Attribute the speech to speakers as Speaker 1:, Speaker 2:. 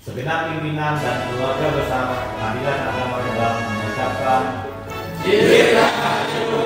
Speaker 1: Segenap pimpinan dan keluarga besar Pengadilan Agama Rembang mengucapkan
Speaker 2: Dirgahayu.